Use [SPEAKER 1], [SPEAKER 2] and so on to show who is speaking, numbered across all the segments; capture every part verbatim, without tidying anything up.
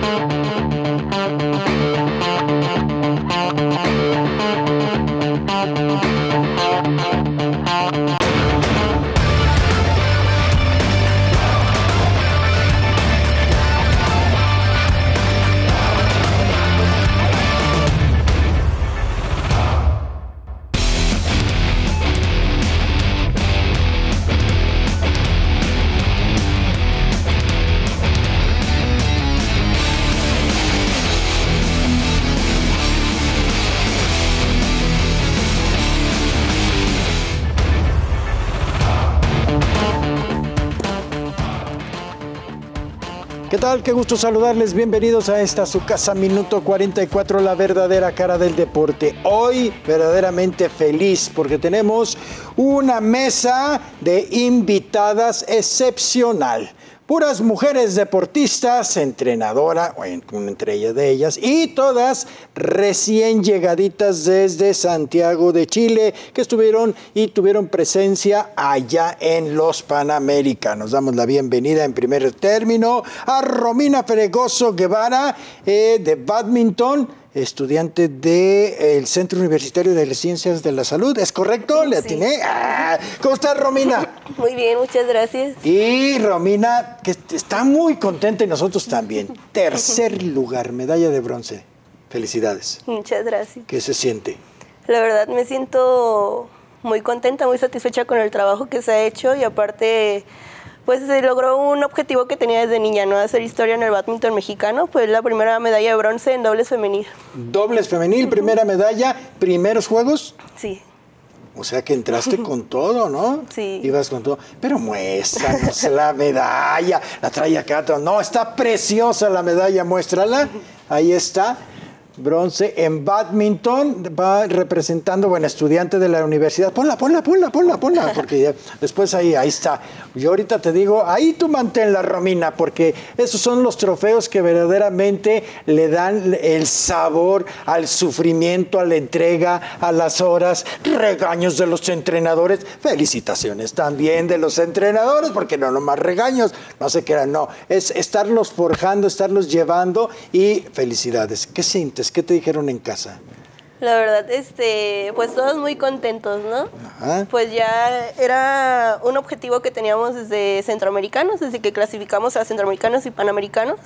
[SPEAKER 1] ¿Qué tal? Qué gusto saludarles. Bienvenidos a esta su casa Minuto cuarenta y cuatro, la verdadera cara del deporte. Hoy verdaderamente feliz porque tenemos una mesa de invitadas excepcional. Puras mujeres deportistas, entrenadora, bueno, entre ellas de ellas, y todas recién llegaditas desde Santiago de Chile, que estuvieron y tuvieron presencia allá en los Panamericanos. Damos la bienvenida en primer término a Romina Fregoso Guevara, eh, de bádminton, estudiante del Centro Universitario de las Ciencias de la Salud. ¿Es correcto? ¿Le atiné? Sí. Ah, ¿cómo estás, Romina?
[SPEAKER 2] Muy bien, muchas gracias.
[SPEAKER 1] Y Romina, que está muy contenta y nosotros también. Tercer lugar, medalla de bronce. Felicidades.
[SPEAKER 2] Muchas gracias.
[SPEAKER 1] ¿Qué se siente?
[SPEAKER 2] La verdad me siento muy contenta, muy satisfecha con el trabajo que se ha hecho y aparte pues se logró un objetivo que tenía desde niña, ¿no? Hacer historia en el bádminton mexicano, pues la primera medalla de bronce en dobles femenil.
[SPEAKER 1] Dobles femenil, uh-huh. Primera medalla, primeros juegos.
[SPEAKER 2] Sí.
[SPEAKER 1] O sea que entraste con todo, ¿no?
[SPEAKER 2] Sí.
[SPEAKER 1] Ibas con todo. Pero muéstranos la medalla, la trae acá. No, está preciosa la medalla, muéstrala. Ahí está. Bronce en bádminton, va representando, bueno, estudiante de la universidad. Ponla, ponla, ponla, ponla, ponla, porque ya, después ahí, ahí está. Yo ahorita te digo, ahí tú manténla, Romina, porque esos son los trofeos que verdaderamente le dan el sabor al sufrimiento, a la entrega, a las horas, regaños de los entrenadores, felicitaciones también de los entrenadores, porque no nomás regaños, no se crean, no, es estarlos forjando, estarlos llevando y felicidades. ¿Qué sientes? ¿Qué te dijeron en casa?
[SPEAKER 2] La verdad, este, pues todos muy contentos, ¿no?
[SPEAKER 1] Ajá.
[SPEAKER 2] Pues ya era un objetivo que teníamos desde centroamericanos, desde que clasificamos a centroamericanos y panamericanos.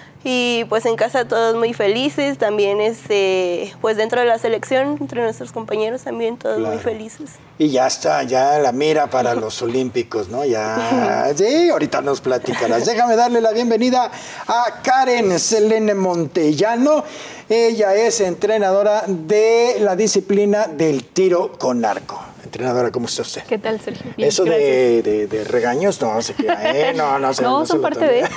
[SPEAKER 2] Y pues en casa todos muy felices, también este, pues dentro de la selección, entre nuestros compañeros también todos claro. muy felices.
[SPEAKER 1] Y ya está, ya la mira para los olímpicos, ¿no? Ya, sí, ahorita nos platicarás. Déjame darle la bienvenida a Karen Selene Montellano. Ella es entrenadora de la disciplina del tiro con arco. Entrenadora, ¿cómo está usted?
[SPEAKER 3] ¿Qué tal, Sergio? Bien,
[SPEAKER 1] Eso de, de, de regaños, no se queda, ¿eh? No, no, se,
[SPEAKER 3] no,
[SPEAKER 1] no
[SPEAKER 3] son
[SPEAKER 1] se
[SPEAKER 3] parte de...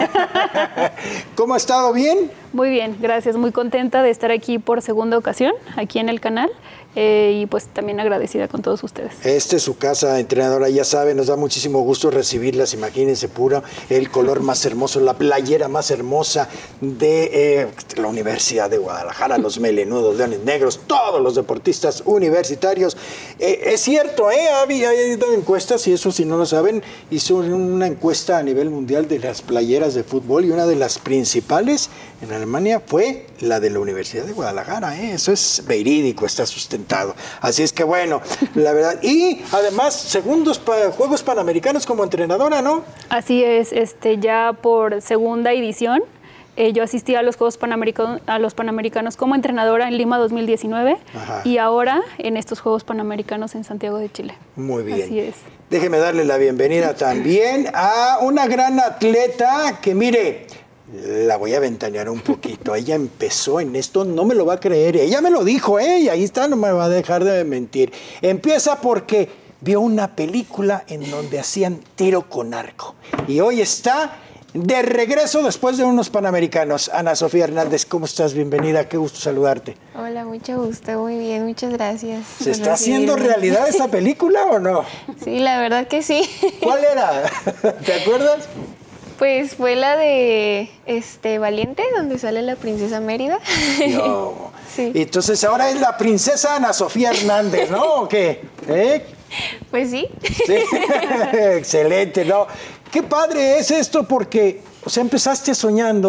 [SPEAKER 1] ¿Cómo ha estado? ¿Bien?
[SPEAKER 3] Muy bien, gracias. Muy contenta de estar aquí por segunda ocasión, aquí en el canal. Eh, y pues también agradecida con todos ustedes.
[SPEAKER 1] Esta es su casa, entrenadora, ya sabe, nos da muchísimo gusto recibirlas, imagínense, puro, el color más hermoso, la playera más hermosa de eh, la Universidad de Guadalajara, los melenudos, leones negros, todos los deportistas universitarios. Eh, es cierto, ¿eh? Había ido encuestas, y eso si no lo saben, hizo una encuesta a nivel mundial de las playeras de fútbol y una de las principales en Alemania fue la de la Universidad de Guadalajara, ¿eh? Eso es verídico, está sustentado. Así es que bueno, la verdad. Y además, segundos pa Juegos Panamericanos como entrenadora, ¿no?
[SPEAKER 3] Así es, este, ya por segunda edición. Eh, yo asistí a los Juegos Panamericanos, a los Panamericanos como entrenadora en Lima dos mil diecinueve. Ajá. Y ahora en estos Juegos Panamericanos en Santiago de Chile.
[SPEAKER 1] Muy bien.
[SPEAKER 3] Así es.
[SPEAKER 1] Déjeme darle la bienvenida también a una gran atleta que, mire, la voy a ventanear un poquito. Ella empezó en esto, no me lo va a creer. Ella me lo dijo, ¿eh? Y ahí está, no me va a dejar de mentir. Empieza porque vio una película en donde hacían tiro con arco. Y hoy está de regreso después de unos Panamericanos. Ana Sofía Hernández, ¿cómo estás? Bienvenida, qué gusto saludarte.
[SPEAKER 4] Hola, mucho gusto, muy bien, muchas gracias.
[SPEAKER 1] ¿Se está haciendo realidad esta película o no?
[SPEAKER 4] Sí, la verdad que sí.
[SPEAKER 1] ¿Cuál era? ¿Te acuerdas?
[SPEAKER 4] Pues fue la de este Valiente, donde sale la princesa Mérida.
[SPEAKER 1] No.
[SPEAKER 4] Sí.
[SPEAKER 1] Entonces ahora es la princesa Ana Sofía Hernández, ¿no? ¿O qué? ¿Eh?
[SPEAKER 4] Pues sí.
[SPEAKER 1] Sí. Excelente, ¿no? Qué padre es esto porque, o sea, empezaste soñando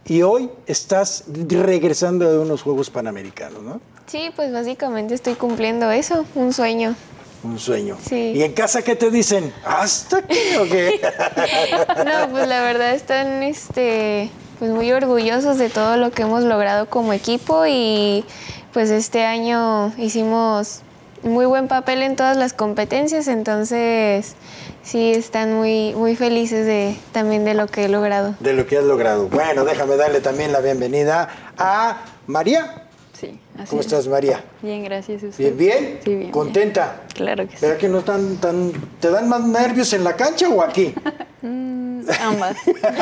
[SPEAKER 1] y hoy estás regresando de unos Juegos Panamericanos, ¿no?
[SPEAKER 4] Sí, pues básicamente estoy cumpliendo eso, un sueño.
[SPEAKER 1] Un sueño.
[SPEAKER 4] Sí.
[SPEAKER 1] ¿Y en casa qué te dicen? ¿Hasta aquí o qué?
[SPEAKER 4] No, pues la verdad están este, pues muy orgullosos de todo lo que hemos logrado como equipo y pues este año hicimos muy buen papel en todas las competencias, entonces sí están muy, muy felices de, también de lo que he logrado.
[SPEAKER 1] De lo que has logrado. Bueno, déjame darle también la bienvenida a María.
[SPEAKER 5] Sí, así
[SPEAKER 1] ¿Cómo
[SPEAKER 5] es.
[SPEAKER 1] estás, María?
[SPEAKER 5] Bien, gracias a usted.
[SPEAKER 1] ¿Bien, bien?
[SPEAKER 5] Sí, bien.
[SPEAKER 1] ¿Contenta?
[SPEAKER 5] Bien. Claro que sí.
[SPEAKER 1] ¿Verdad que no están tan... ¿Te dan más nervios en la cancha o aquí?
[SPEAKER 5] Mm, ambas.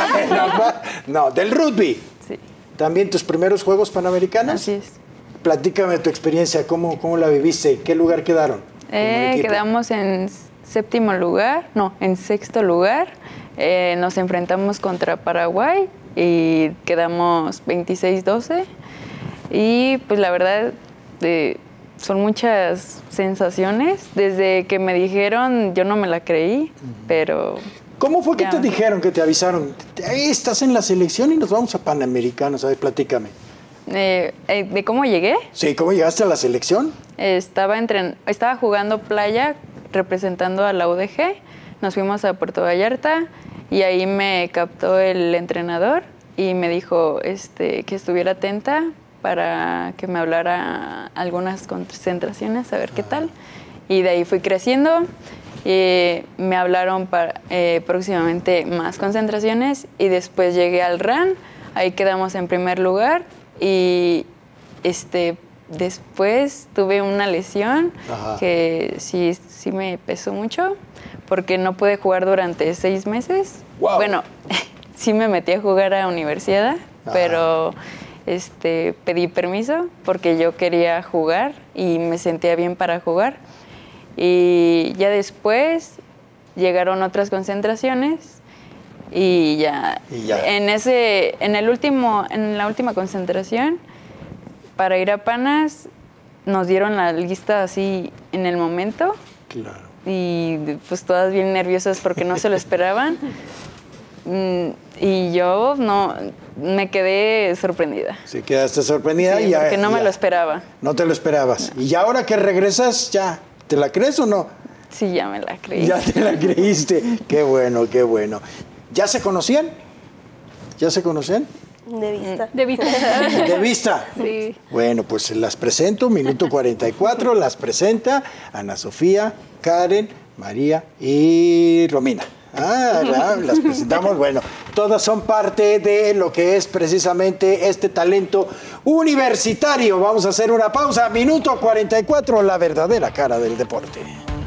[SPEAKER 1] No, del rugby.
[SPEAKER 5] Sí,
[SPEAKER 1] ¿También tus primeros Juegos Panamericanos?
[SPEAKER 5] así es.
[SPEAKER 1] Platícame tu experiencia, ¿cómo, cómo la viviste? ¿Qué lugar quedaron? como
[SPEAKER 5] Eh,
[SPEAKER 1] equipo?
[SPEAKER 5] quedamos en séptimo lugar, no, en sexto lugar. Eh, nos enfrentamos contra Paraguay y quedamos veintiséis doce. Y pues la verdad, eh, son muchas sensaciones. Desde que me dijeron, yo no me la creí, pero...
[SPEAKER 1] ¿Cómo fue que
[SPEAKER 5] ya.
[SPEAKER 1] te dijeron, que te avisaron? "Ey, estás en la selección y nos vamos a Panamericanos". A ver, platícame.
[SPEAKER 5] Eh, eh, ¿de cómo llegué?
[SPEAKER 1] Sí, ¿cómo llegaste a la selección?
[SPEAKER 5] Estaba, entren- estaba jugando playa representando a la U D G. Nos fuimos a Puerto Vallarta y ahí me captó el entrenador y me dijo este, que estuviera atenta para que me hablara algunas concentraciones, a ver qué tal. Y de ahí fui creciendo. Y me hablaron para eh, próximamente más concentraciones y después llegué al R A N. Ahí quedamos en primer lugar y este, después tuve una lesión. Ajá. Que sí, sí me pesó mucho porque no pude jugar durante seis meses.
[SPEAKER 1] Wow.
[SPEAKER 5] Bueno, sí me metí a jugar a universidad, ajá, pero este, pedí permiso porque yo quería jugar y me sentía bien para jugar. Y ya después llegaron otras concentraciones y ya,
[SPEAKER 1] y ya.
[SPEAKER 5] en ese en el último en la última concentración para ir a Panas nos dieron la lista así en el momento.
[SPEAKER 1] Claro.
[SPEAKER 5] Y pues todas bien nerviosas porque no se lo esperaban. Y yo no me quedé sorprendida.
[SPEAKER 1] Sí, quedaste sorprendida.
[SPEAKER 5] Sí,
[SPEAKER 1] y ya,
[SPEAKER 5] porque no
[SPEAKER 1] ya.
[SPEAKER 5] me lo esperaba.
[SPEAKER 1] No te lo esperabas. No. Y ahora que regresas, ya, ¿te la crees o no?
[SPEAKER 5] Sí, ya me la creí.
[SPEAKER 1] Ya te la creíste. Qué bueno, qué bueno. ¿Ya se conocían? ¿Ya se conocían?
[SPEAKER 2] De vista.
[SPEAKER 3] De vista.
[SPEAKER 1] ¿De vista?
[SPEAKER 3] Sí.
[SPEAKER 1] Bueno, pues las presento, minuto cuarenta y cuatro, las presenta Ana Sofía, Karen, María y Romina. Ah, ya, las presentamos. Bueno, todas son parte de lo que es precisamente este talento universitario. Vamos a hacer una pausa. Minuto cuarenta y cuatro, la verdadera cara del deporte.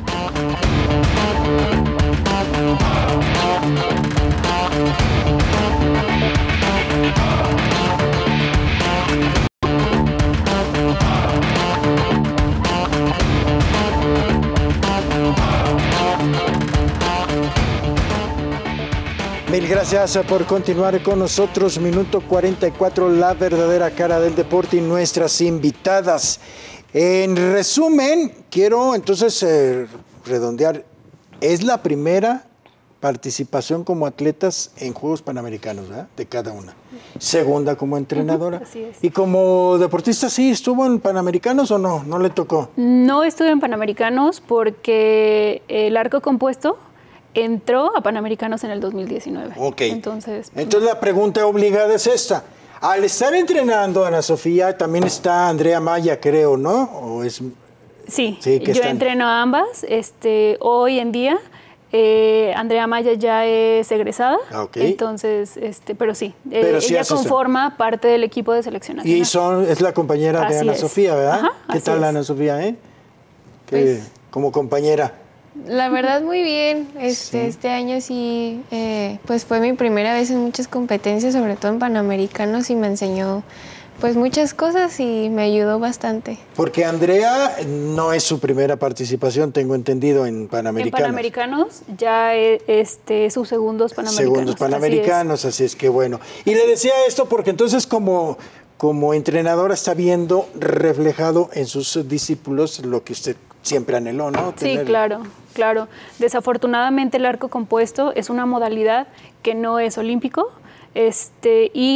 [SPEAKER 1] Mil gracias por continuar con nosotros. Minuto cuarenta y cuatro, la verdadera cara del deporte y nuestras invitadas. En resumen, quiero entonces eh, redondear. Es la primera participación como atletas en Juegos Panamericanos, ¿verdad? De cada una. Segunda como entrenadora.
[SPEAKER 3] Uh-huh, así es.
[SPEAKER 1] Y como deportista, ¿sí estuvo en Panamericanos o no? ¿No le tocó?
[SPEAKER 3] No estuve en Panamericanos porque el arco compuesto entró a Panamericanos en el dos mil diecinueve.
[SPEAKER 1] Ok.
[SPEAKER 3] Entonces,
[SPEAKER 1] Entonces la pregunta obligada es esta. Al estar entrenando a Ana Sofía, también está Andrea Maya, creo, ¿no? ¿O es...
[SPEAKER 3] Sí,
[SPEAKER 1] sí
[SPEAKER 3] yo
[SPEAKER 1] están...
[SPEAKER 3] entreno a ambas. Este, hoy en día, eh, Andrea Maya ya es egresada.
[SPEAKER 1] Okay.
[SPEAKER 3] Entonces, este, pero sí,
[SPEAKER 1] pero
[SPEAKER 3] eh,
[SPEAKER 1] sí
[SPEAKER 3] ella conforma eso. Parte del equipo de selección nacional.
[SPEAKER 1] Y son, es la compañera
[SPEAKER 3] así
[SPEAKER 1] de Ana
[SPEAKER 3] es.
[SPEAKER 1] Sofía, ¿verdad?
[SPEAKER 3] Ajá,
[SPEAKER 1] ¿Qué tal,
[SPEAKER 3] es.
[SPEAKER 1] Ana Sofía, eh? ¿Qué,
[SPEAKER 4] Pues,
[SPEAKER 1] como compañera?
[SPEAKER 4] La verdad muy bien. Este, sí. este año sí, eh, pues fue mi primera vez en muchas competencias, sobre todo en Panamericanos, y me enseñó pues muchas cosas y me ayudó bastante.
[SPEAKER 1] Porque Andrea no es su primera participación, tengo entendido, en Panamericanos.
[SPEAKER 3] En Panamericanos ya es este, sus segundos Panamericanos.
[SPEAKER 1] Segundos Panamericanos, así es, así es que bueno. Y le decía esto porque entonces como, como entrenadora está viendo reflejado en sus discípulos lo que usted siempre anheló, ¿no?
[SPEAKER 3] Tener... Sí, claro, claro. Desafortunadamente el arco compuesto es una modalidad que no es olímpico, este, y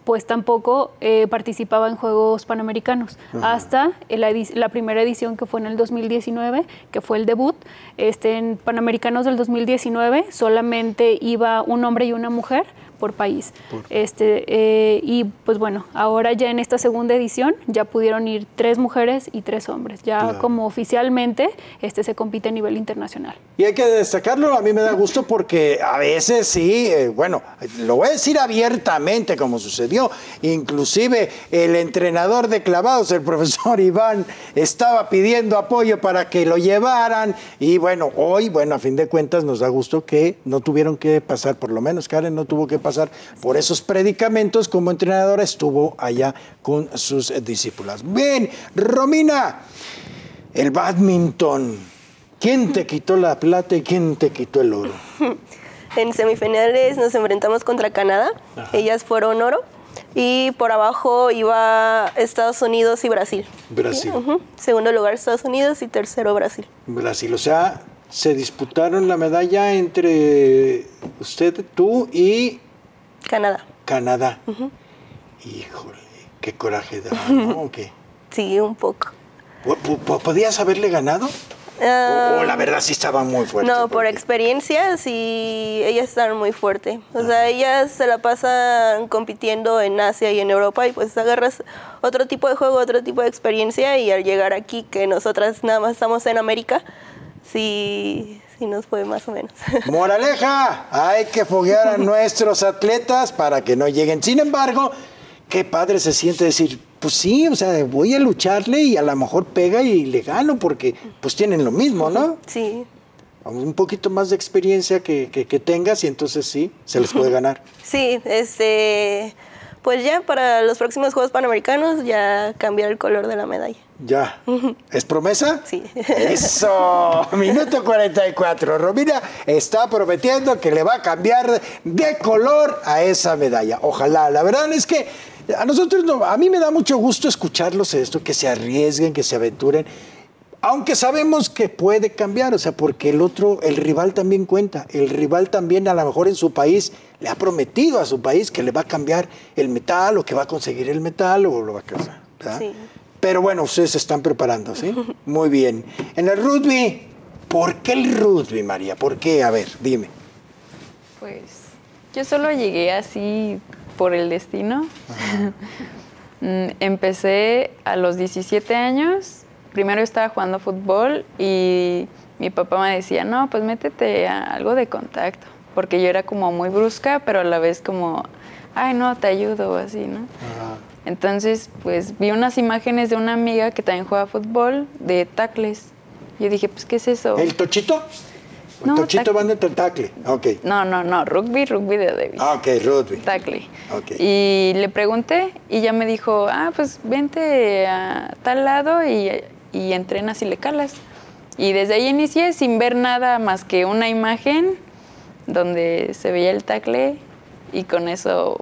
[SPEAKER 3] pues tampoco eh, participaba en Juegos Panamericanos. Ajá. Hasta la, la primera edición, que fue en el dos mil diecinueve, que fue el debut. Este, en Panamericanos del dos mil diecinueve solamente iba un hombre y una mujer por país. Por... Este, eh, y pues bueno, ahora ya en esta segunda edición ya pudieron ir tres mujeres y tres hombres. Ya claro. como oficialmente este, se compite a nivel internacional.
[SPEAKER 1] Y hay que destacarlo, a mí me da gusto porque a veces sí, eh, bueno, lo voy a decir abiertamente como sucedió. Inclusive el entrenador de clavados, el profesor Iván, estaba pidiendo apoyo para que lo llevaran. Y bueno, hoy, bueno, a fin de cuentas nos da gusto que no tuvieron que pasar, por lo menos Karen no tuvo que pasar pasar por esos predicamentos. Como entrenadora estuvo allá con sus discípulas. Bien, Romina, el bádminton, ¿quién te quitó la plata y quién te quitó el oro?
[SPEAKER 2] En semifinales nos enfrentamos contra Canadá. Ajá. Ellas fueron oro y por abajo iba Estados Unidos y Brasil.
[SPEAKER 1] Brasil.
[SPEAKER 2] Uh-huh. Segundo lugar Estados Unidos y tercero Brasil.
[SPEAKER 1] Brasil, o sea, se disputaron la medalla entre usted, tú y
[SPEAKER 2] Canadá.
[SPEAKER 1] Canadá. Uh-huh. Híjole, qué coraje da, ¿no? ¿O qué?
[SPEAKER 2] Sí, un poco.
[SPEAKER 1] ¿Podías haberle ganado? Uh, o, o la verdad sí estaba muy fuerte.
[SPEAKER 2] No, porque... por experiencia sí, ellas están muy fuertes. O sea, ellas se la pasan compitiendo en Asia y en Europa y pues agarras otro tipo de juego, otro tipo de experiencia y al llegar aquí, que nosotras nada más estamos en América, sí... y nos fue más o menos.
[SPEAKER 1] Moraleja, hay que foguear a nuestros atletas para que no lleguen. Sin embargo, qué padre se siente decir, pues sí, o sea, voy a lucharle y a lo mejor pega y le gano porque pues tienen lo mismo, ¿no?
[SPEAKER 2] Sí.
[SPEAKER 1] Un poquito más de experiencia que, que, que tengas y entonces sí, se les puede ganar.
[SPEAKER 2] Sí, este, pues ya para los próximos Juegos Panamericanos ya cambiar el color de la medalla.
[SPEAKER 1] Ya. ¿Es promesa?
[SPEAKER 2] Sí.
[SPEAKER 1] Eso. Minuto cuarenta y cuatro. Romina está prometiendo que le va a cambiar de color a esa medalla. Ojalá. La verdad es que a nosotros, no, a mí me da mucho gusto escucharlos esto, que se arriesguen, que se aventuren. Aunque sabemos que puede cambiar, o sea, porque el otro, el rival también cuenta. El rival también a lo mejor en su país le ha prometido a su país que le va a cambiar el metal o que va a conseguir el metal o lo va a causar. Sí. Pero bueno, ustedes se están preparando, ¿sí? Muy bien. En el rugby, ¿por qué el rugby, María? ¿Por qué? A ver, dime.
[SPEAKER 5] Pues yo solo llegué así por el destino. Empecé a los diecisiete años. Primero estaba jugando fútbol y mi papá me decía, no, pues métete a algo de contacto. Porque yo era como muy brusca, pero a la vez como, ay, no, te ayudo, así, ¿no? Ajá. Entonces, pues, vi unas imágenes de una amiga que también juega fútbol, de tackles. Yo dije, pues, ¿qué es eso?
[SPEAKER 1] ¿El tochito? ¿El
[SPEAKER 5] no,
[SPEAKER 1] tochito va de tackle? Ok.
[SPEAKER 5] No, no, no, rugby, rugby de Davis.
[SPEAKER 1] Ah, ok, rugby.
[SPEAKER 5] Tackle.
[SPEAKER 1] Okay.
[SPEAKER 5] Y le pregunté y ya me dijo, ah, pues, vente a tal lado y, y entrenas y le calas. Y desde ahí inicié sin ver nada más que una imagen donde se veía el tackle y con eso,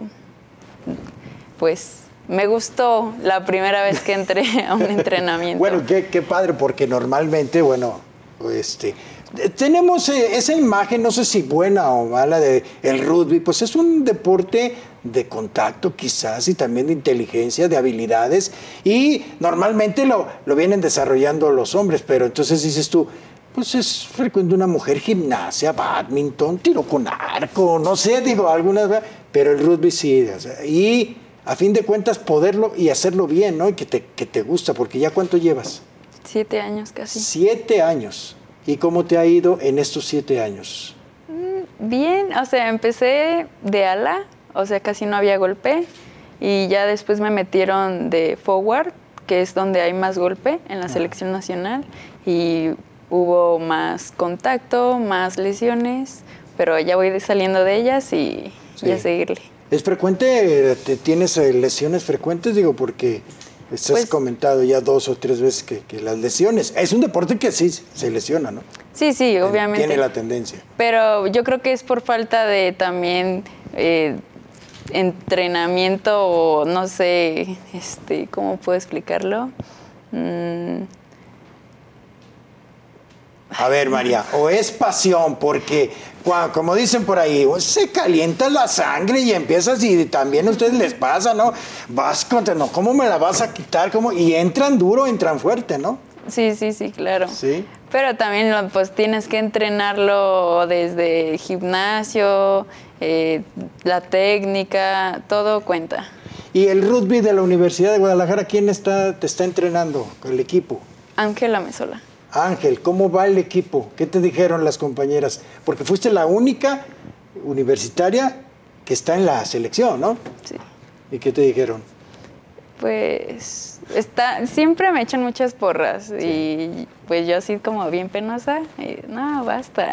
[SPEAKER 5] pues... me gustó la primera vez que entré a un entrenamiento.
[SPEAKER 1] Bueno, qué, qué padre, porque normalmente, bueno, este, tenemos eh, esa imagen, no sé si buena o mala, de el rugby, pues es un deporte de contacto quizás y también de inteligencia, de habilidades, y normalmente lo, lo vienen desarrollando los hombres, pero entonces dices tú, pues es frecuente una mujer, gimnasia, bádminton, tiro con arco, no sé, digo, algunas, pero el rugby sí, o sea, y... a fin de cuentas, poderlo y hacerlo bien, ¿no? Y que te, que te gusta, porque ¿ya cuánto llevas?
[SPEAKER 5] Siete años casi.
[SPEAKER 1] Siete años. ¿Y cómo te ha ido en estos siete años?
[SPEAKER 5] Bien, o sea, empecé de ala, o sea, casi no había golpe, y ya después me metieron de forward, que es donde hay más golpe en la ah. selección nacional, y hubo más contacto, más lesiones, pero ya voy saliendo de ellas y, sí. y a seguirle.
[SPEAKER 1] ¿Es frecuente? ¿Tienes lesiones frecuentes? Digo, porque has pues, comentado ya dos o tres veces que, que las lesiones. Es un deporte que sí se lesiona, ¿no?
[SPEAKER 5] Sí, sí, obviamente.
[SPEAKER 1] Tiene la tendencia.
[SPEAKER 5] Pero yo creo que es por falta de también eh, entrenamiento o no sé, este, ¿cómo puedo explicarlo? Mm,
[SPEAKER 1] A ver, María, o es pasión, porque como dicen por ahí, se calienta la sangre y empiezas, y también a ustedes les pasa, ¿no? Vas contra, no, ¿cómo me la vas a quitar? ¿Cómo? Y entran duro, entran fuerte, ¿no?
[SPEAKER 5] Sí, sí, sí, claro.
[SPEAKER 1] Sí.
[SPEAKER 5] Pero también pues tienes que entrenarlo desde gimnasio, eh, la técnica, todo cuenta.
[SPEAKER 1] ¿Y el rugby de la Universidad de Guadalajara, quién está, te está entrenando, el equipo?
[SPEAKER 5] Ángela Mesola.
[SPEAKER 1] Ángel, ¿cómo va el equipo? ¿Qué te dijeron las compañeras? Porque fuiste la única universitaria que está en la selección, ¿no?
[SPEAKER 5] Sí.
[SPEAKER 1] ¿Y qué te dijeron?
[SPEAKER 5] Pues está, siempre me echan muchas porras, sí. Y pues yo así como bien penosa, y, no, basta.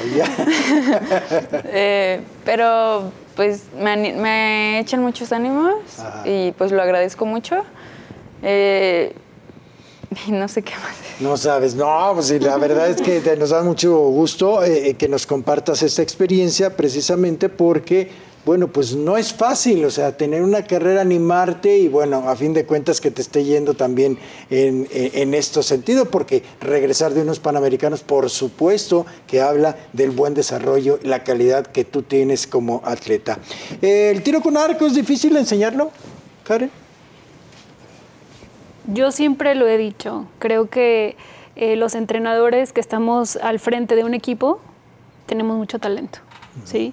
[SPEAKER 5] eh, pero pues me, me echan muchos ánimos. Ajá. Y pues lo agradezco mucho. Eh, y no sé qué más decir.
[SPEAKER 1] No sabes, no, pues la verdad es que te, nos da mucho gusto eh, que nos compartas esta experiencia, precisamente porque, bueno, pues no es fácil, o sea, tener una carrera, animarte y, bueno, a fin de cuentas que te esté yendo también en, en, en este sentido, porque regresar de unos Panamericanos, por supuesto, que habla del buen desarrollo y la calidad que tú tienes como atleta. Eh, ¿El tiro con arco es difícil enseñarlo, Karen?
[SPEAKER 3] Yo siempre lo he dicho, creo que eh, los entrenadores que estamos al frente de un equipo tenemos mucho talento, uh-huh. ¿sí?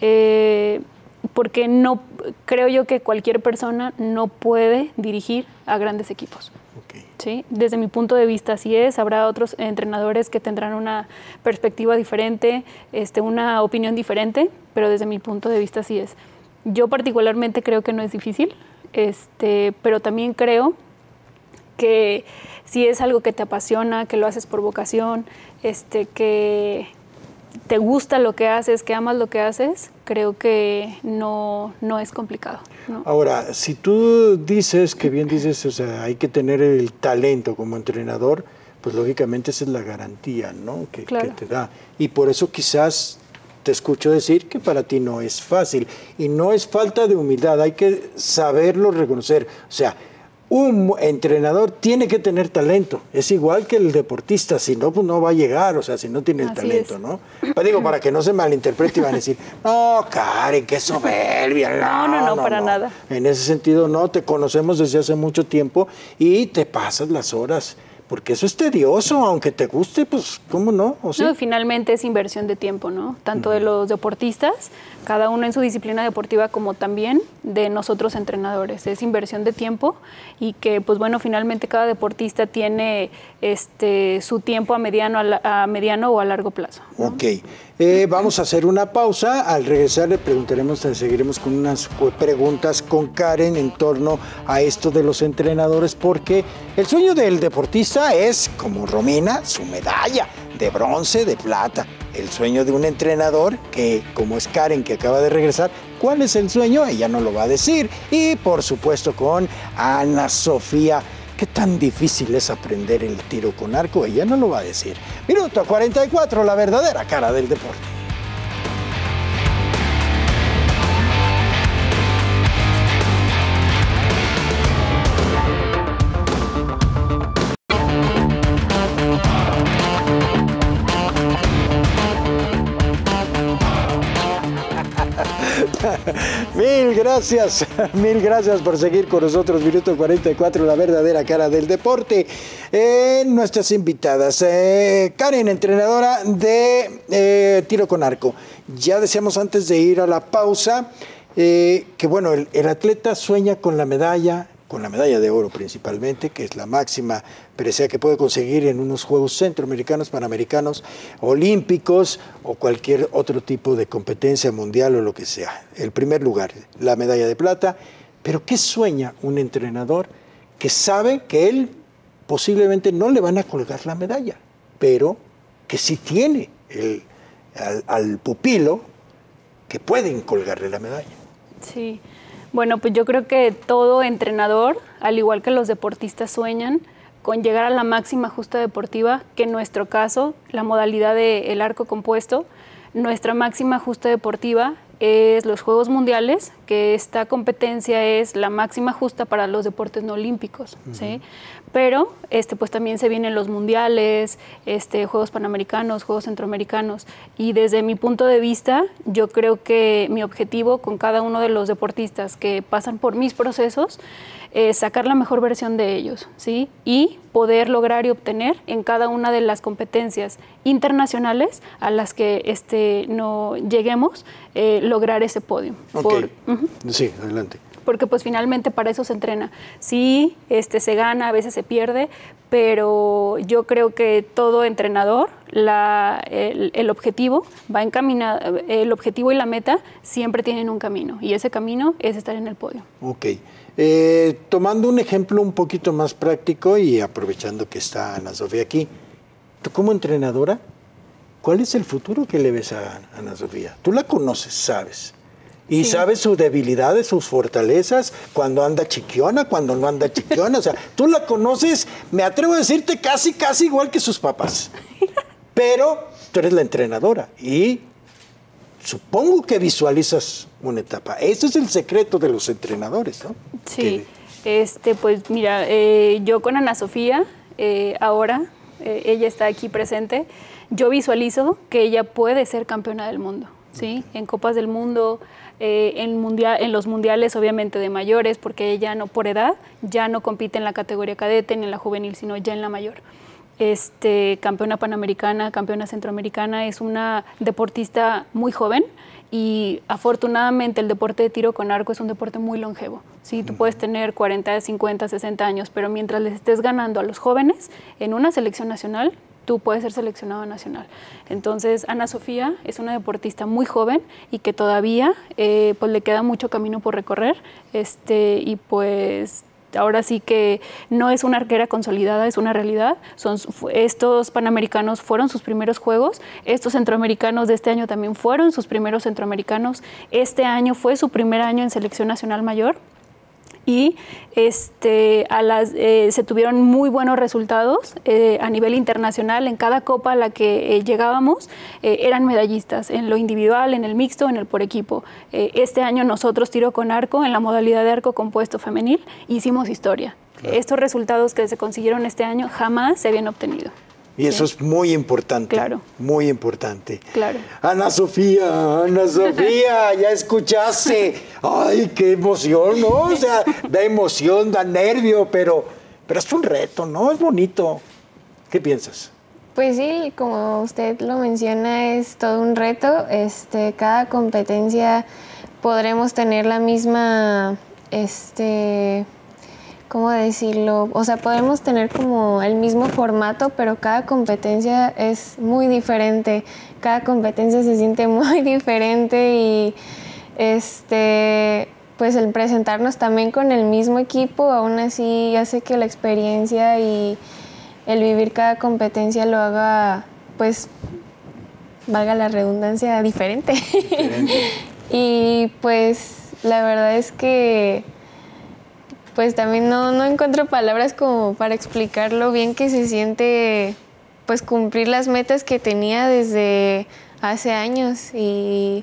[SPEAKER 3] Eh, porque no, creo yo que cualquier persona no puede dirigir a grandes equipos. Okay. ¿Sí? Desde mi punto de vista así es, habrá otros entrenadores que tendrán una perspectiva diferente, este, una opinión diferente, pero desde mi punto de vista así es. Yo particularmente creo que no es difícil, este, pero también creo que si es algo que te apasiona, que lo haces por vocación, este, que te gusta lo que haces, que amas lo que haces, creo que no, no es complicado, ¿no?
[SPEAKER 1] Ahora, si tú dices, que bien dices, o sea, hay que tener el talento como entrenador, pues lógicamente esa es la garantía, ¿no? Que, claro. que te da. Y por eso quizás te escucho decir que para ti no es fácil. Y no es falta de humildad, hay que saberlo reconocer. O sea, un entrenador tiene que tener talento, es igual que el deportista, si no, pues no va a llegar, o sea, si no tiene el Así talento, es. ¿no? Pero digo, para que no se malinterprete y van a decir, no, Karen, qué soberbia.
[SPEAKER 3] No, no, no, no para no. nada.
[SPEAKER 1] En ese sentido, no, te conocemos desde hace mucho tiempo y te pasas las horas, porque eso es tedioso, aunque te guste, pues, ¿cómo no? ¿O sí?
[SPEAKER 3] No, finalmente es inversión de tiempo, ¿no? Tanto uh-huh. de los deportistas, cada uno en su disciplina deportiva, como también de nosotros entrenadores. Es inversión de tiempo y que, pues bueno, finalmente cada deportista tiene este, su tiempo a mediano, a, a mediano o a largo plazo, ¿no?
[SPEAKER 1] Ok. Eh, vamos a hacer una pausa. Al regresar le preguntaremos, seguiremos con unas preguntas con Karen en torno a esto de los entrenadores, porque el sueño del deportista es, como Romina, su medalla de bronce, de plata. El sueño de un entrenador, que como es Karen, que acaba de regresar, ¿cuál es el sueño? Ella no lo va a decir. Y por supuesto con Ana Sofía. ¿Qué tan difícil es aprender el tiro con arco? Ella no lo va a decir. Minuto cuarenta y cuatro, la verdadera cara del deporte. Mil gracias, mil gracias por seguir con nosotros. Minuto cuarenta y cuatro, la verdadera cara del deporte. Eh, nuestras invitadas, eh, Karen, entrenadora de eh, tiro con arco. Ya decíamos antes de ir a la pausa eh, que bueno, el, el atleta sueña con la medalla, con la medalla de oro principalmente, que es la máxima presea que puede conseguir en unos Juegos Centroamericanos, Panamericanos, Olímpicos o cualquier otro tipo de competencia mundial o lo que sea. El primer lugar, la medalla de plata. Pero ¿qué sueña un entrenador que sabe que él posiblemente no le van a colgar la medalla, pero que sí tiene el, al, al pupilo que pueden colgarle la medalla?
[SPEAKER 3] Sí. Bueno, pues yo creo que todo entrenador, al igual que los deportistas, sueñan con llegar a la máxima justa deportiva, que en nuestro caso, la modalidad del arco compuesto, nuestra máxima justa deportiva es los Juegos Mundiales, porque esta competencia es la máxima justa para los deportes no olímpicos, uh-huh. ¿sí? Pero este, pues también se vienen los mundiales, este, Juegos Panamericanos, Juegos Centroamericanos, y desde mi punto de vista, yo creo que mi objetivo con cada uno de los deportistas que pasan por mis procesos es sacar la mejor versión de ellos, ¿sí? Y poder lograr y obtener en cada una de las competencias internacionales a las que este, no lleguemos, eh, lograr ese podio.
[SPEAKER 1] Ok,
[SPEAKER 3] por, uh-huh.
[SPEAKER 1] sí, adelante.
[SPEAKER 3] Porque pues finalmente para eso se entrena. Sí, este, se gana, a veces se pierde, pero yo creo que todo entrenador, la, el, el objetivo va encaminado, el objetivo y la meta siempre tienen un camino, y ese camino es estar en el podio.
[SPEAKER 1] Ok. Eh, tomando un ejemplo un poquito más práctico y aprovechando que está Ana Sofía aquí, tú como entrenadora, ¿cuál es el futuro que le ves a Ana Sofía? Tú la conoces, sabes. Y sí. sabes sus debilidades, sus fortalezas, cuando anda chiquiona, cuando no anda chiquiona. O sea, tú la conoces, me atrevo a decirte, casi, casi igual que sus papás. Pero tú eres la entrenadora y supongo que visualizas una etapa. Ese es el secreto de los entrenadores, ¿no?
[SPEAKER 3] Sí, que... este, pues mira, eh, yo con Ana Sofía, eh, ahora, eh, ella está aquí presente, yo visualizo que ella puede ser campeona del mundo, ¿sí? En Copas del Mundo, eh, en, mundial, en los mundiales obviamente de mayores, porque ella no, por edad, ya no compite en la categoría cadete ni en la juvenil, sino ya en la mayor. Este, campeona panamericana, campeona centroamericana, es una deportista muy joven y afortunadamente el deporte de tiro con arco es un deporte muy longevo. Sí, tú puedes tener cuarenta, cincuenta, sesenta años, pero mientras les estés ganando a los jóvenes en una selección nacional, tú puedes ser seleccionado nacional. Entonces, Ana Sofía es una deportista muy joven y que todavía eh, pues le queda mucho camino por recorrer, este, y pues ahora sí que no es una arquera consolidada, es una realidad. Son, estos panamericanos fueron sus primeros juegos, estos centroamericanos de este año también fueron sus primeros centroamericanos, este año fue su primer año en selección nacional mayor y este, a las, eh, se tuvieron muy buenos resultados eh, a nivel internacional. En cada copa a la que eh, llegábamos eh, eran medallistas, en lo individual, en el mixto, en el por equipo. Eh, este año nosotros, tiro con arco, en la modalidad de arco compuesto femenil, hicimos historia. Claro. Estos resultados que se consiguieron este año jamás se habían obtenido.
[SPEAKER 1] Y eso sí. es muy importante.
[SPEAKER 3] Claro.
[SPEAKER 1] Muy importante.
[SPEAKER 3] Claro.
[SPEAKER 1] Ana Sofía, Ana Sofía, ya escuchaste. Ay, qué emoción, ¿no? O sea, da emoción, da nervio, pero, pero es un reto, ¿no? Es bonito. ¿Qué piensas?
[SPEAKER 4] Pues sí, como usted lo menciona, es todo un reto. Este, cada competencia podremos tener la misma, este... ¿cómo decirlo? O sea, podemos tener como el mismo formato, pero cada competencia es muy diferente. Cada competencia se siente muy diferente y este, pues el presentarnos también con el mismo equipo aún así hace que la experiencia y el vivir cada competencia lo haga, pues, valga la redundancia, diferente. diferente. Y pues la verdad es que pues también no, no encuentro palabras como para explicar lo bien que se siente pues cumplir las metas que tenía desde hace años y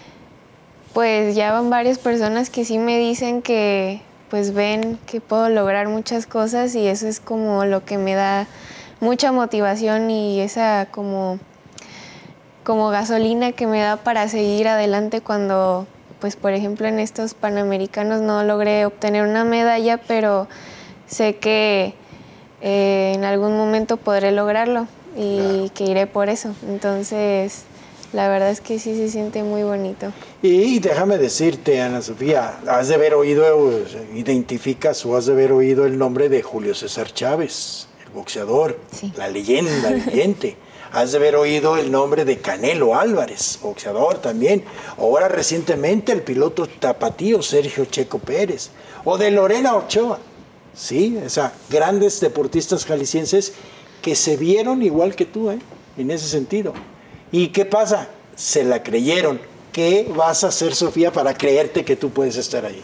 [SPEAKER 4] pues ya van varias personas que sí me dicen que pues ven que puedo lograr muchas cosas y eso es como lo que me da mucha motivación y esa como, como gasolina que me da para seguir adelante cuando pues por ejemplo en estos Panamericanos no logré obtener una medalla, pero sé que eh, en algún momento podré lograrlo y claro. que iré por eso. Entonces, la verdad es que sí se siente muy bonito.
[SPEAKER 1] Y déjame decirte, Ana Sofía, has de haber oído, identificas o has de haber oído el nombre de Julio César Chávez, el boxeador, sí. la leyenda viviente. Has de haber oído el nombre de Canelo Álvarez, boxeador también. Ahora recientemente el piloto tapatío Sergio Checo Pérez. O de Lorena Ochoa. Sí, o sea, grandes deportistas jaliscienses que se vieron igual que tú, ¿eh? En ese sentido. ¿Y qué pasa? Se la creyeron. ¿Qué vas a hacer, Sofía, para creerte que tú puedes estar ahí?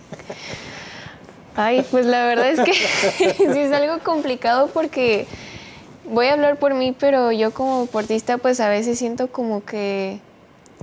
[SPEAKER 4] Ay, pues la verdad es que sí es algo complicado porque... Voy a hablar por mí, pero yo como deportista pues a veces siento como que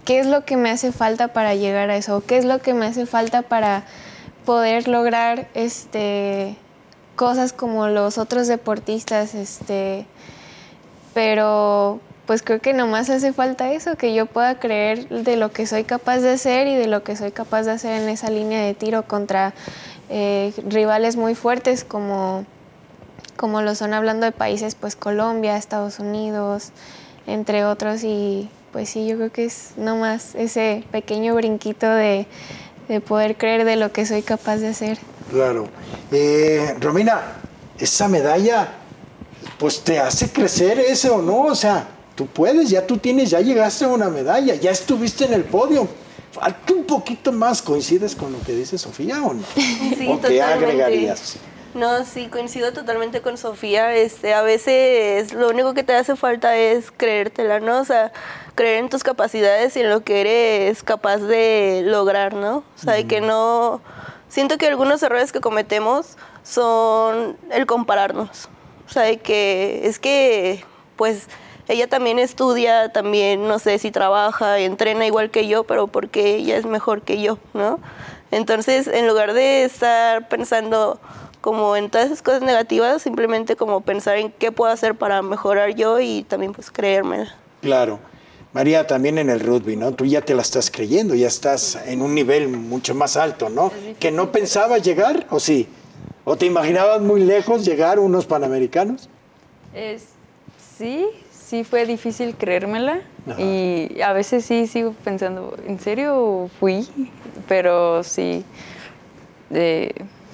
[SPEAKER 4] qué es lo que me hace falta para llegar a eso, qué es lo que me hace falta para poder lograr este, cosas como los otros deportistas, este, pero pues creo que nomás hace falta eso, que yo pueda creer de lo que soy capaz de hacer y de lo que soy capaz de hacer en esa línea de tiro contra eh, rivales muy fuertes como, como lo son, hablando de países, pues Colombia, Estados Unidos, entre otros, y pues sí, yo creo que es nomás ese pequeño brinquito de, de poder creer de lo que soy capaz de hacer.
[SPEAKER 1] Claro. Eh, Romina, esa medalla, pues te hace crecer ese o no, o sea, tú puedes, ya tú tienes, ya llegaste a una medalla, ya estuviste en el podio. Falta un poquito más, ¿coincides con lo que dice Sofía o no?
[SPEAKER 2] Sí,
[SPEAKER 1] ¿O qué agregarías?
[SPEAKER 2] No, sí, coincido totalmente con Sofía. Este, a veces lo único que te hace falta es creértela, ¿no? O sea, creer en tus capacidades y en lo que eres capaz de lograr, ¿no? O sea, mm. de que no... Siento que algunos errores que cometemos son el compararnos. O sea, de que es que, pues, ella también estudia, también, no sé, si trabaja, entrena igual que yo, pero porque ella es mejor que yo, ¿no? Entonces, en lugar de estar pensando como en todas esas cosas negativas, simplemente como pensar en qué puedo hacer para mejorar yo y también pues creérmela.
[SPEAKER 1] Claro. María, también en el rugby, ¿no? Tú ya te la estás creyendo, ya estás en un nivel mucho más alto, ¿no? ¿Que no pensabas llegar o sí? ¿O te imaginabas muy lejos llegar a unos Panamericanos?
[SPEAKER 5] Es, sí, sí fue difícil creérmela. Ajá. Y a veces sí sigo pensando, ¿en serio fui? Pero sí... Eh,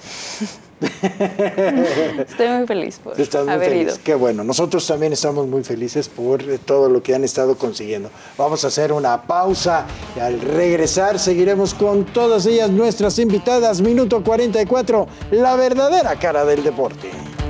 [SPEAKER 5] Estoy muy feliz por
[SPEAKER 1] Estás muy
[SPEAKER 5] haber
[SPEAKER 1] feliz.
[SPEAKER 5] ido.
[SPEAKER 1] Qué bueno. Nosotros también estamos muy felices por todo lo que han estado consiguiendo. Vamos a hacer una pausa y al regresar seguiremos con todas ellas nuestras invitadas. Minuto cuarenta y cuatro, la verdadera cara del deporte.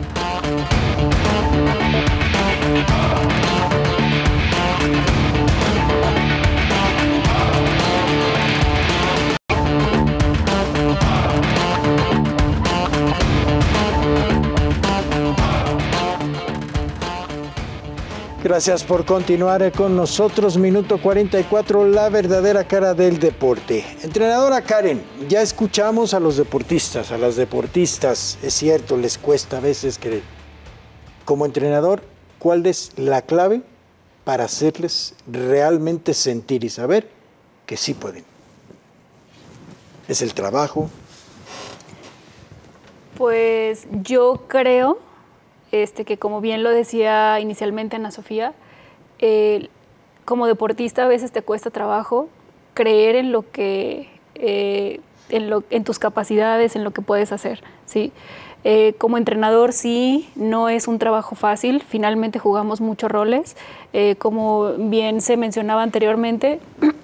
[SPEAKER 1] Gracias por continuar con nosotros. Minuto cuarenta y cuatro, la verdadera cara del deporte. Entrenadora Karen, ya escuchamos a los deportistas, a las deportistas. Es cierto, les cuesta a veces creer. Como entrenador, ¿cuál es la clave para hacerles realmente sentir y saber que sí pueden? ¿Es el trabajo?
[SPEAKER 3] Pues yo creo... Este, que como bien lo decía inicialmente Ana Sofía, eh, como deportista a veces te cuesta trabajo creer en lo que, eh, en, lo, en tus capacidades, en lo que puedes hacer, ¿sí? Eh, como entrenador sí, no es un trabajo fácil, finalmente jugamos muchos roles, eh, como bien se mencionaba anteriormente.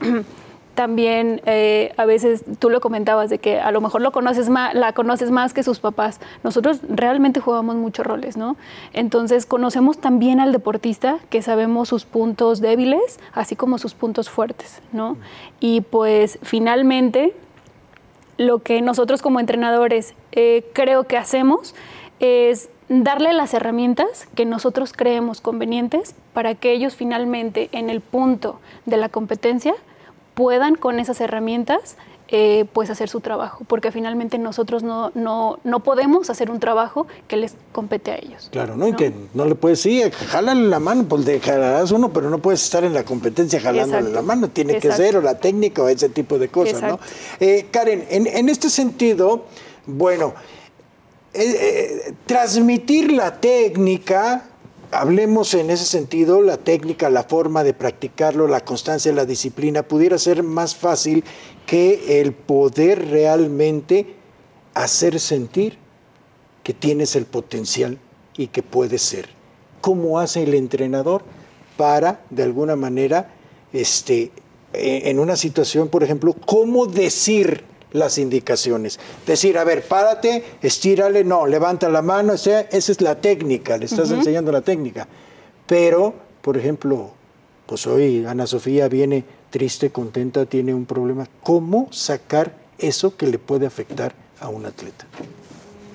[SPEAKER 3] También eh, a veces tú lo comentabas de que a lo mejor lo conoces más, la conoces más que sus papás. Nosotros realmente jugamos muchos roles, ¿no? Entonces conocemos también al deportista, que sabemos sus puntos débiles, así como sus puntos fuertes, ¿no? Y pues finalmente lo que nosotros como entrenadores eh, creo que hacemos es darle las herramientas que nosotros creemos convenientes para que ellos finalmente en el punto de la competencia puedan con esas herramientas eh, pues hacer su trabajo, porque finalmente nosotros no, no, no podemos hacer un trabajo que les compete a ellos.
[SPEAKER 1] Claro, ¿no? ¿no? Y que no le puedes decir, jálale la mano, pues le jalarás uno, pero no puedes estar en la competencia jalándole Exacto. la mano, tiene Exacto. que ser o la técnica o ese tipo de cosas, Exacto. ¿no? Eh, Karen, en, en este sentido, bueno, eh, eh, transmitir la técnica... Hablemos en ese sentido, la técnica, la forma de practicarlo, la constancia, la disciplina, pudiera ser más fácil que el poder realmente hacer sentir que tienes el potencial y que puedes ser. ¿Cómo hace el entrenador para, de alguna manera, este, en una situación, por ejemplo, cómo decir las indicaciones? Decir, a ver, párate, estírale, no, levanta la mano, o sea, esa es la técnica, le estás uh-huh. enseñando la técnica. Pero, por ejemplo, pues hoy Ana Sofía viene triste, contenta, tiene un problema. ¿Cómo sacar eso que le puede afectar a un atleta?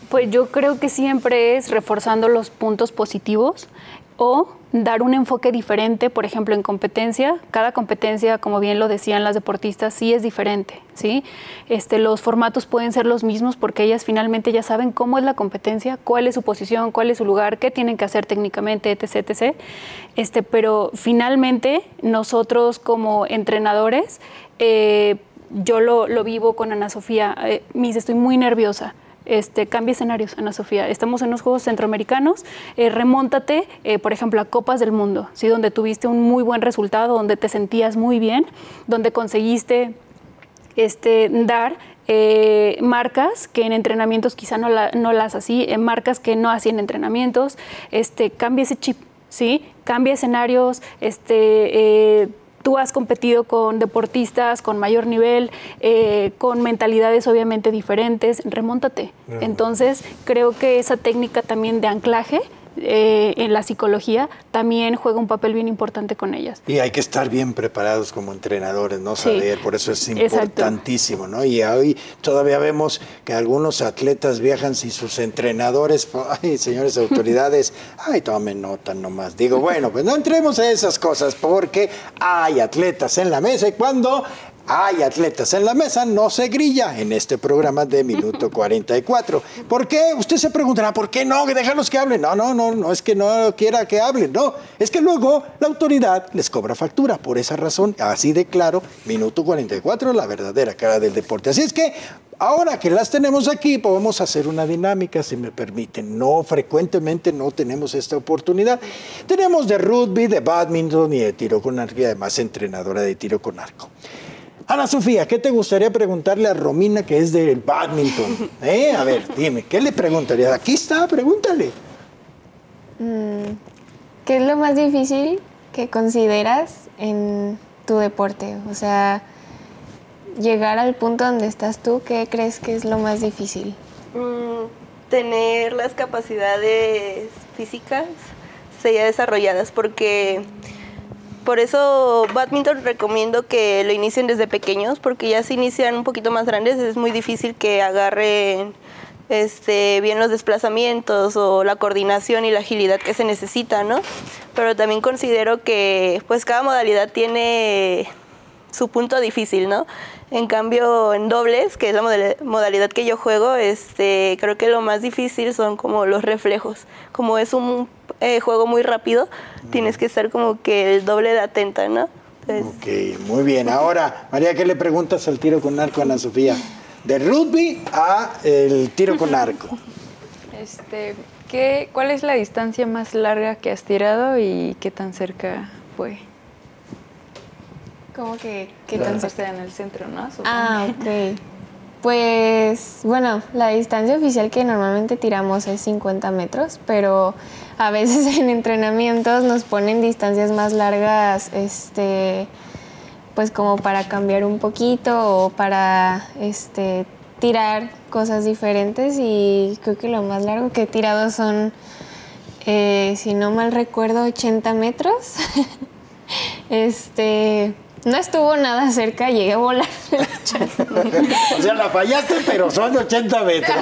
[SPEAKER 3] Pues yo creo que siempre es reforzando los puntos positivos o dar un enfoque diferente, por ejemplo, en competencia. Cada competencia, como bien lo decían las deportistas, sí es diferente, ¿sí? Este, los formatos pueden ser los mismos porque ellas finalmente ya saben cómo es la competencia, cuál es su posición, cuál es su lugar, qué tienen que hacer técnicamente, etcétera, etcétera. Este, pero finalmente nosotros como entrenadores, eh, yo lo, lo vivo con Ana Sofía, eh, mis, estoy muy nerviosa. Este, cambia escenarios, Ana Sofía. Estamos en los Juegos Centroamericanos, eh, remóntate, eh, por ejemplo, a Copas del Mundo, ¿sí? Donde tuviste un muy buen resultado, donde te sentías muy bien, donde conseguiste este, dar eh, marcas que en entrenamientos quizá no, la, no las así, en marcas que no hacían entrenamientos. Este, cambia ese chip, ¿sí? Cambia escenarios, este... Eh, tú has competido con deportistas con mayor nivel, eh, con mentalidades obviamente diferentes, remóntate. Uh-huh. Entonces, creo que esa técnica también de anclaje eh, en la psicología también juega un papel bien importante con ellas.
[SPEAKER 1] Y hay que estar bien preparados como entrenadores, ¿no? Saber, sí, por eso es importantísimo, exacto, ¿no? Y hoy todavía vemos que algunos atletas viajan sin sus entrenadores. Ay, señores autoridades, ay, tomen nota nomás. Digo, bueno, pues no entremos a esas cosas porque hay atletas en la mesa y cuando hay atletas en la mesa, no se grilla en este programa de Minuto cuarenta y cuatro. ¿Por qué? Usted se preguntará, ¿por qué no? Déjalos que hablen. No, no, no, no es que no quiera que hablen, no. Es que luego la autoridad les cobra factura. Por esa razón, así de claro, Minuto cuarenta y cuatro, la verdadera cara del deporte. Así es que, ahora que las tenemos aquí, podemos hacer una dinámica, si me permiten. No, frecuentemente no tenemos esta oportunidad. Tenemos de rugby, de badminton y de tiro con arco, y además entrenadora de tiro con arco. Ana Sofía, ¿qué te gustaría preguntarle a Romina, que es del badminton? ¿Eh? A ver, dime, ¿qué le preguntarías? Aquí está, pregúntale.
[SPEAKER 4] ¿Qué es lo más difícil que consideras en tu deporte? O sea, llegar al punto donde estás tú, ¿qué crees que es lo más difícil?
[SPEAKER 2] Mm, tener las capacidades físicas ya desarrolladas, porque... Por eso badminton recomiendo que lo inicien desde pequeños, porque ya se inician un poquito más grandes, es muy difícil que agarren este, bien los desplazamientos o la coordinación y la agilidad que se necesita, ¿no? Pero también considero que pues cada modalidad tiene su punto difícil, ¿no? En cambio, en dobles, que es la modalidad que yo juego, este, creo que lo más difícil son como los reflejos. Como es un eh, juego muy rápido, mm. tienes que estar como que el doble de atenta, ¿no? Entonces...
[SPEAKER 1] Ok, muy bien. Ahora, María, ¿qué le preguntas al tiro con arco a Ana Sofía? De rugby a el tiro con arco.
[SPEAKER 5] Este, ¿qué, ¿Cuál es la distancia más larga que has tirado y qué tan cerca fue?
[SPEAKER 4] ¿Cómo que qué
[SPEAKER 5] tan
[SPEAKER 4] tan
[SPEAKER 5] cerca? En el centro, ¿no? Supongo.
[SPEAKER 4] Ah, ok. Pues, bueno, la distancia oficial que normalmente tiramos es cincuenta metros, pero a veces en entrenamientos nos ponen distancias más largas, este, pues como para cambiar un poquito o para este, tirar cosas diferentes, y creo que lo más largo que he tirado son, eh, si no mal recuerdo, ochenta metros. este... No estuvo nada cerca, llegué a volar.
[SPEAKER 1] O sea, la fallaste, pero son ochenta metros.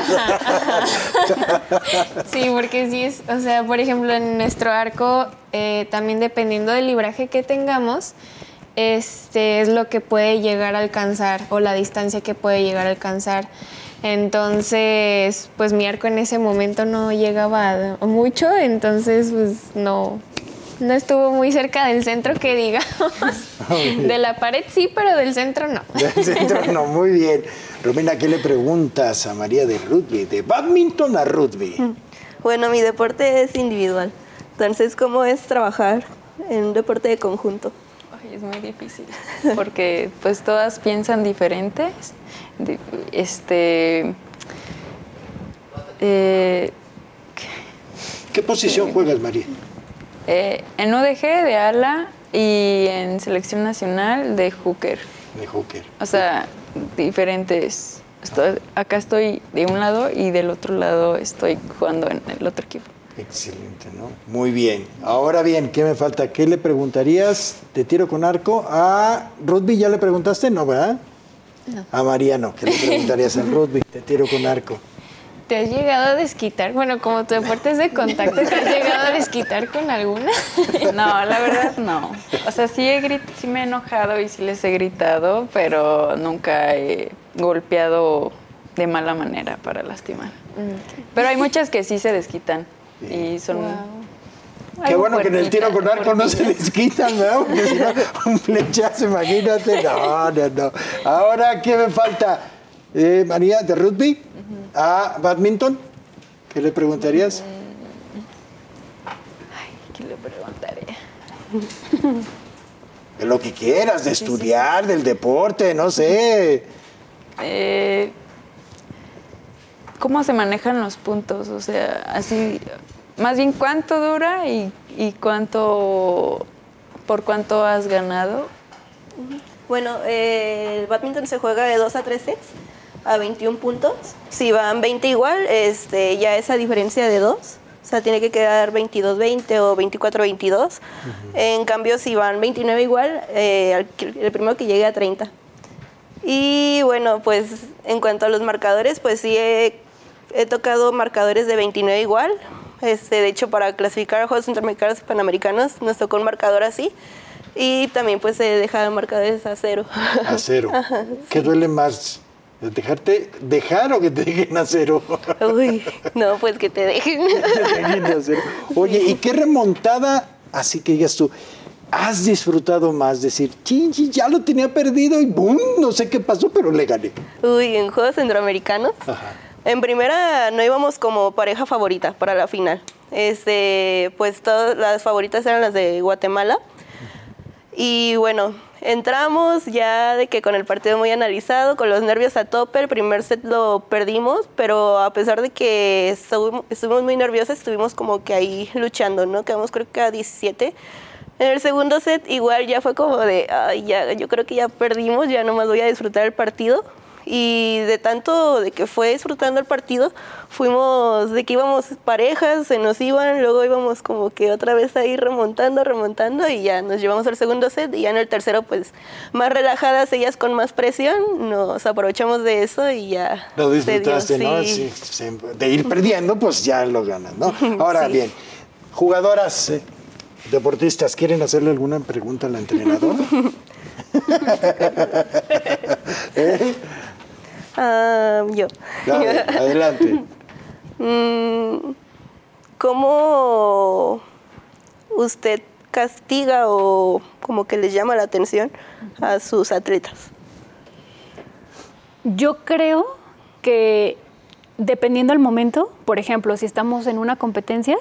[SPEAKER 4] Sí, porque sí es, o sea, por ejemplo, en nuestro arco, eh, también dependiendo del libraje que tengamos, este es lo que puede llegar a alcanzar o la distancia que puede llegar a alcanzar. Entonces, pues mi arco en ese momento no llegaba mucho, entonces pues no... No estuvo muy cerca del centro, que digamos. De la pared sí, pero del centro no.
[SPEAKER 1] Del centro no, muy bien. Romina, ¿qué le preguntas a María de rugby? De badminton a rugby.
[SPEAKER 2] Bueno, mi deporte es individual. Entonces, ¿cómo es trabajar en un deporte de conjunto?
[SPEAKER 5] Ay, es muy difícil, porque pues todas piensan diferentes. Este... Eh,
[SPEAKER 1] ¿Qué posición eh, juegas, María?
[SPEAKER 5] Eh, en U D G de ala y en selección nacional de hooker.
[SPEAKER 1] De hooker.
[SPEAKER 5] O sea, diferentes. Estoy, acá estoy de un lado y del otro lado estoy jugando en el otro equipo.
[SPEAKER 1] Excelente, ¿no? Muy bien. Ahora bien, ¿qué me falta? ¿Qué le preguntarías de tiro con arco a rugby? ¿Ya le preguntaste? No, ¿verdad?
[SPEAKER 4] No.
[SPEAKER 1] A María no. ¿Qué le preguntarías al rugby de tiro con arco?
[SPEAKER 4] ¿Te has llegado a desquitar? Bueno, como tu deporte es de contacto, ¿te has llegado a desquitar con alguna?
[SPEAKER 5] No, la verdad no. O sea, sí, he grit sí me he enojado y sí les he gritado, pero nunca he golpeado de mala manera para lastimar. Okay. Pero hay muchas que sí se desquitan sí. y son...
[SPEAKER 1] Wow. Qué bueno que en el tiro con arco no se desquitan, ¿no? Porque si no, un flechazo, imagínate. No, no, no. Ahora, ¿qué me falta? Eh, María, ¿de rugby? Uh-huh. ¿A badminton? ¿Qué le preguntarías?
[SPEAKER 5] Ay, ¿qué le preguntaría?
[SPEAKER 1] De lo que quieras, de estudiar, del deporte, no sé.
[SPEAKER 5] Eh, ¿Cómo se manejan los puntos? O sea, así, más bien cuánto dura y, y cuánto, por cuánto has ganado.
[SPEAKER 2] Bueno, eh, el badminton se juega de dos a tres sets a veintiún puntos. Si van veinte igual, este, ya esa diferencia de dos. O sea, tiene que quedar veintidós veinte o veinticuatro veintidós. Uh-huh. En cambio, si van veintinueve igual, eh, el, el primero que llegue a treinta. Y bueno, pues en cuanto a los marcadores, pues sí he, he tocado marcadores de veintinueve igual. Este, de hecho, para clasificar a Juegos Centroamericanos y Panamericanos nos tocó un marcador así. Y también pues he dejado marcadores a cero.
[SPEAKER 1] A cero. Ajá, ¿qué sí. duele más? ¿Dejarte dejar o que te dejen a cero?
[SPEAKER 2] Uy, no, pues que te dejen.
[SPEAKER 1] Que te dejen a cero. Oye, ¿y qué remontada? Así que digas tú, ¿has disfrutado más? Decir, chinchi, ya lo tenía perdido y ¡bum! No sé qué pasó, pero le gané.
[SPEAKER 2] Uy, en Juegos Centroamericanos. Ajá. En primera no íbamos como pareja favorita para la final. Este, pues todas las favoritas eran las de Guatemala. Y bueno, entramos ya de que con el partido muy analizado, con los nervios a tope, el primer set lo perdimos, pero a pesar de que estuvimos, estuvimos muy nerviosos, estuvimos como que ahí luchando, ¿no? Quedamos creo que a diecisiete. En el segundo set igual ya fue como de, ay, ya, yo creo que ya perdimos, ya nomás voy a disfrutar el partido. Y de tanto de que fue disfrutando el partido, fuimos de que íbamos parejas, se nos iban, luego íbamos como que otra vez ahí remontando, remontando y ya nos llevamos al segundo set y ya en el tercero pues más relajadas, ellas con más presión, nos aprovechamos de eso y ya.
[SPEAKER 1] Lo disfrutaste, dio, ¿no? Sí. Sí, de ir perdiendo pues ya lo ganas, ¿no? Ahora sí. Bien, jugadoras, eh, deportistas, ¿quieren hacerle alguna pregunta al entrenador? ¿Eh?
[SPEAKER 2] Uh, yo.
[SPEAKER 1] Dale, adelante.
[SPEAKER 2] ¿Cómo usted castiga o como que les llama la atención a sus atletas?
[SPEAKER 3] Yo creo que dependiendo del momento, por ejemplo, si estamos en una competencia,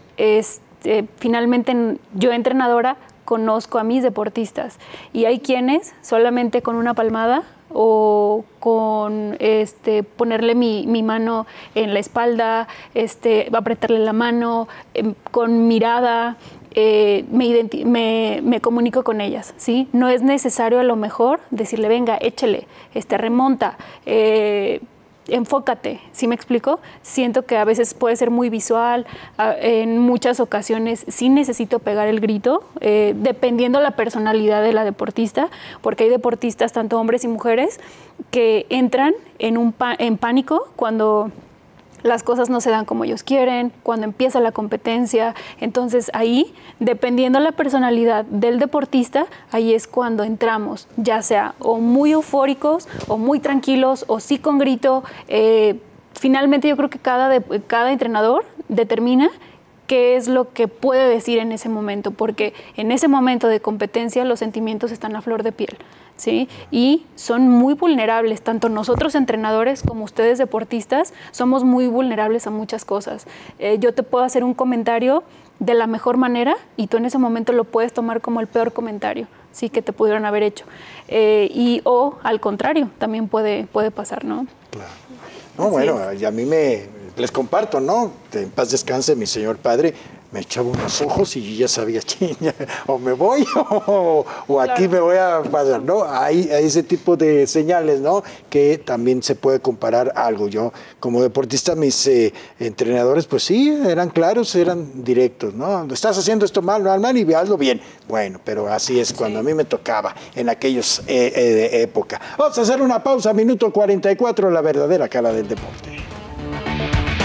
[SPEAKER 3] este, finalmente yo entrenadora conozco a mis deportistas y hay quienes solamente con una palmada o con este, ponerle mi, mi mano en la espalda, este, apretarle la mano, eh, con mirada, eh, me, me, me comunico con ellas, ¿sí? No es necesario a lo mejor decirle, venga, échele, este, remonta, eh, enfócate, ¿sí me explico? Siento que a veces puede ser muy visual, en muchas ocasiones sí necesito pegar el grito, eh, dependiendo la personalidad de la deportista, porque hay deportistas, tanto hombres y mujeres, que entran en, un en pánico cuando las cosas no se dan como ellos quieren, cuando empieza la competencia. Entonces ahí, dependiendo la personalidad del deportista, ahí es cuando entramos, ya sea o muy eufóricos o muy tranquilos o sí con grito. Eh, finalmente yo creo que cada, de, cada entrenador determina qué es lo que puede decir en ese momento, porque en ese momento de competencia los sentimientos están a flor de piel, ¿sí? Y son muy vulnerables, tanto nosotros entrenadores como ustedes deportistas, somos muy vulnerables a muchas cosas. Eh, yo te puedo hacer un comentario de la mejor manera y tú en ese momento lo puedes tomar como el peor comentario, ¿sí? Que te pudieron haber hecho. Eh, y o al contrario, también puede, puede pasar, ¿no?
[SPEAKER 1] Claro. No, bueno, y a mí me, les comparto, ¿no? En paz descanse mi señor padre, me echaba unos ojos y yo ya sabía, chiña, o me voy o, o aquí claro. Me voy a pasar, ¿no? Hay, hay ese tipo de señales, ¿no? Que también se puede comparar a algo. Yo, como deportista, mis eh, entrenadores, pues sí, eran claros, eran directos, ¿no? Estás haciendo esto mal, mal, mal y hazlo bien. Bueno, pero así es cuando sí. A mí me tocaba en aquellos eh, eh, de época. Vamos a hacer una pausa, minuto cuarenta y cuatro, la verdadera cara del deporte.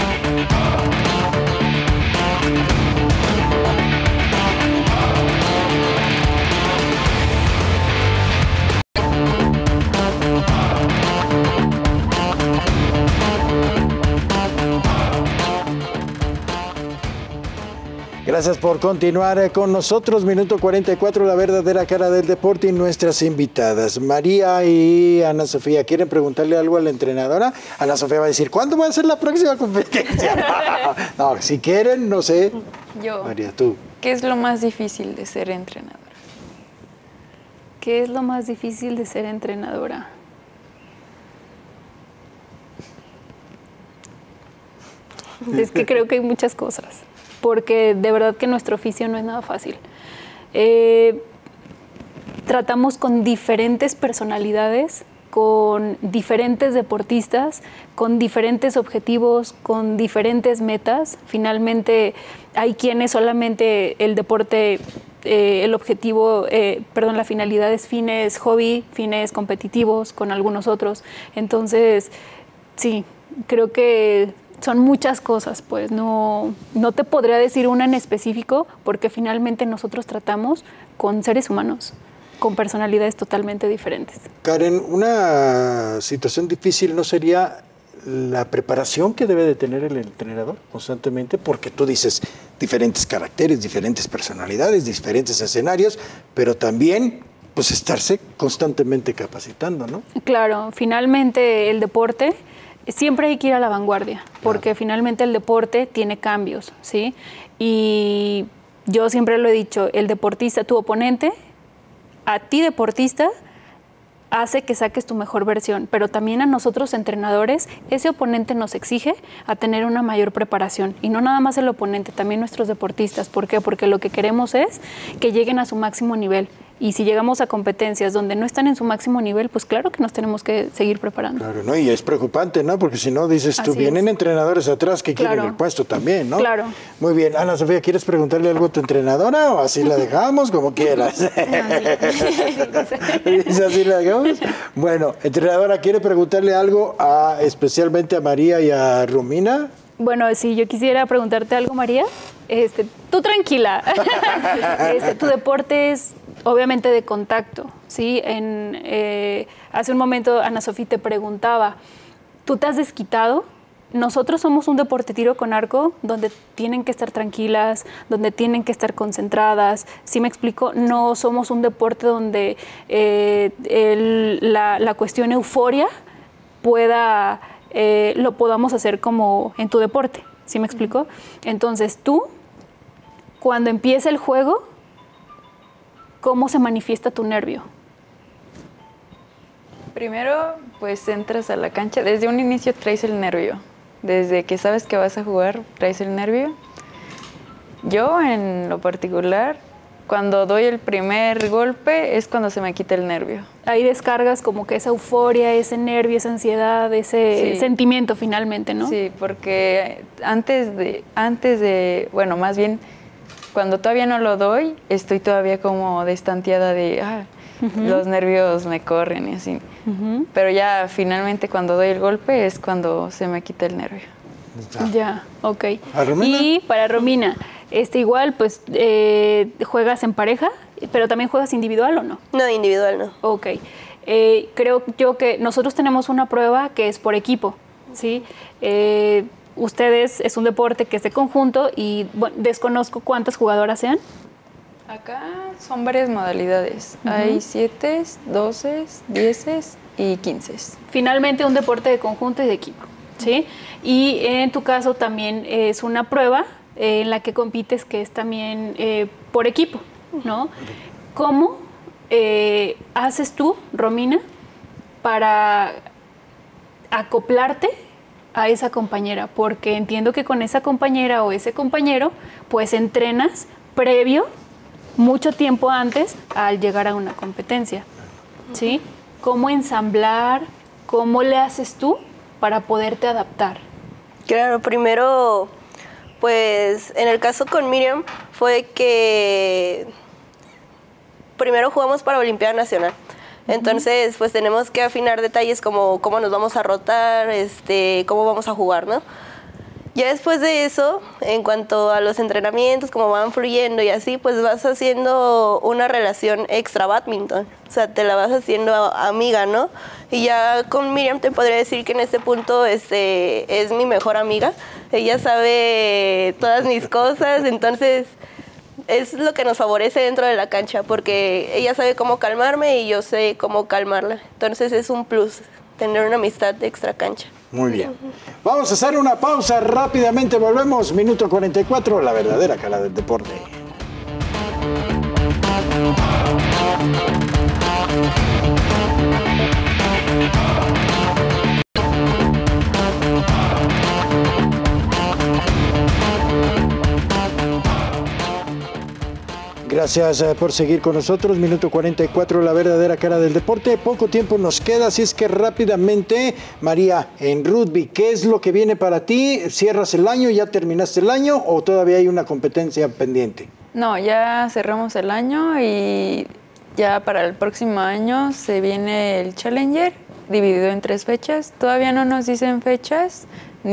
[SPEAKER 1] Gracias por continuar con nosotros. Minuto cuarenta y cuatro, la verdadera cara del deporte y nuestras invitadas. María y Ana Sofía, ¿quieren preguntarle algo a la entrenadora? Ana Sofía va a decir, ¿cuándo va a ser la próxima competencia? No, si quieren, no sé.
[SPEAKER 5] Yo.
[SPEAKER 1] María, tú.
[SPEAKER 5] ¿Qué es lo más difícil de ser entrenadora?
[SPEAKER 3] ¿Qué es lo más difícil de ser entrenadora? Es que creo que hay muchas cosas, porque de verdad que nuestro oficio no es nada fácil. Eh, tratamos con diferentes personalidades, con diferentes deportistas, con diferentes objetivos, con diferentes metas. Finalmente hay quienes solamente el deporte, eh, el objetivo, eh, perdón, la finalidad es fines hobby, fines competitivos, con algunos otros. Entonces, sí, creo que son muchas cosas, pues no, no te podría decir una en específico, porque finalmente nosotros tratamos con seres humanos, con personalidades totalmente diferentes.
[SPEAKER 1] Karen, una situación difícil no sería la preparación que debe de tener el entrenador constantemente, porque tú dices diferentes caracteres, diferentes personalidades, diferentes escenarios, pero también pues estarse constantemente capacitando, ¿no?
[SPEAKER 3] Claro, finalmente el deporte siempre hay que ir a la vanguardia, porque claro, finalmente el deporte tiene cambios, ¿sí? Y yo siempre lo he dicho, el deportista, tu oponente, a ti deportista, hace que saques tu mejor versión, pero también a nosotros entrenadores, ese oponente nos exige a tener una mayor preparación, y no nada más el oponente, también nuestros deportistas. ¿Por qué? Porque lo que queremos es que lleguen a su máximo nivel. Y si llegamos a competencias donde no están en su máximo nivel, pues claro que nos tenemos que seguir preparando.
[SPEAKER 1] Claro, ¿no? Y es preocupante, ¿no? Porque si no, dices tú,
[SPEAKER 3] Así
[SPEAKER 1] vienen
[SPEAKER 3] es.
[SPEAKER 1] entrenadores atrás que
[SPEAKER 3] Claro.
[SPEAKER 1] quieren el puesto también, ¿no?
[SPEAKER 3] Claro.
[SPEAKER 1] Muy bien. Ana Sofía, ¿quieres preguntarle algo a tu entrenadora o así la dejamos? Como quieras. ¿Es así la dejamos? Bueno, entrenadora, ¿quiere preguntarle algo a, especialmente a María y a Romina?
[SPEAKER 3] Bueno, si yo quisiera preguntarte algo, María, este, tú tranquila. Este, tu deporte es obviamente de contacto, ¿sí? En, eh, hace un momento Ana Sofía te preguntaba, ¿tú te has desquitado? Nosotros somos un deporte tiro con arco donde tienen que estar tranquilas, donde tienen que estar concentradas. ¿Sí me explico? No somos un deporte donde eh, el, la, la cuestión euforia pueda, eh, lo podamos hacer como en tu deporte. ¿Sí me explico? Entonces tú, cuando empieza el juego, ¿cómo se manifiesta tu nervio?
[SPEAKER 5] Primero, pues entras a la cancha. Desde un inicio traes el nervio. Desde que sabes que vas a jugar, traes el nervio. Yo, en lo particular, cuando doy el primer golpe, es cuando se me quita el nervio.
[SPEAKER 3] Ahí descargas como que esa euforia, ese nervio, esa ansiedad, ese sí. sentimiento finalmente, ¿no?
[SPEAKER 5] Sí, porque antes de, antes de, bueno, más bien, cuando todavía no lo doy, estoy todavía como destanteada de, ah, uh-huh. los nervios me corren y así. Uh-huh. Pero ya finalmente cuando doy el golpe es cuando se me quita el nervio.
[SPEAKER 3] Ya, ya ok.
[SPEAKER 1] ¿A Romina?
[SPEAKER 3] Y para Romina, este igual, pues, eh, ¿juegas en pareja, pero también juegas individual o no?
[SPEAKER 2] No, individual no.
[SPEAKER 3] Ok. Eh, creo yo que nosotros tenemos una prueba que es por equipo, ¿sí? Eh, ustedes, es un deporte que es de conjunto y bueno, desconozco cuántas jugadoras sean.
[SPEAKER 5] Acá son varias modalidades. Uh-huh. Hay siete, doce, diez y quince.
[SPEAKER 3] Finalmente un deporte de conjunto y de equipo, ¿sí? Y en tu caso también es una prueba en la que compites que es también eh, por equipo, ¿no? ¿Cómo eh, haces tú, Romina, para acoplarte a esa compañera? Porque entiendo que con esa compañera o ese compañero, pues entrenas previo, mucho tiempo antes, al llegar a una competencia, ¿sí? ¿Cómo ensamblar? ¿Cómo le haces tú para poderte adaptar?
[SPEAKER 2] Claro, primero, pues en el caso con Miriam fue que primero jugamos para Olimpiada Nacional. Entonces, pues tenemos que afinar detalles como cómo nos vamos a rotar, este, cómo vamos a jugar, ¿no? Ya después de eso, en cuanto a los entrenamientos, cómo van fluyendo y así, pues vas haciendo una relación extra badminton. O sea, te la vas haciendo amiga, ¿no? Y ya con Miriam te podría decir que en este punto este, es mi mejor amiga. Ella sabe todas mis cosas, entonces es lo que nos favorece dentro de la cancha, porque ella sabe cómo calmarme y yo sé cómo calmarla. Entonces es un plus tener una amistad de extra cancha.
[SPEAKER 1] Muy bien. Vamos a hacer una pausa, rápidamente volvemos. Minuto cuarenta y cuatro, la verdadera cara del deporte. Gracias eh, por seguir con nosotros. Minuto cuarenta y cuatro, la verdadera cara del deporte. Poco tiempo nos queda, así es que rápidamente, María, en rugby, ¿qué es lo que viene para ti? ¿Cierras el año, ya terminaste el año o todavía hay una competencia pendiente?
[SPEAKER 5] No, ya cerramos el año y ya para el próximo año se viene el Challenger, dividido en tres fechas. Todavía no nos dicen fechas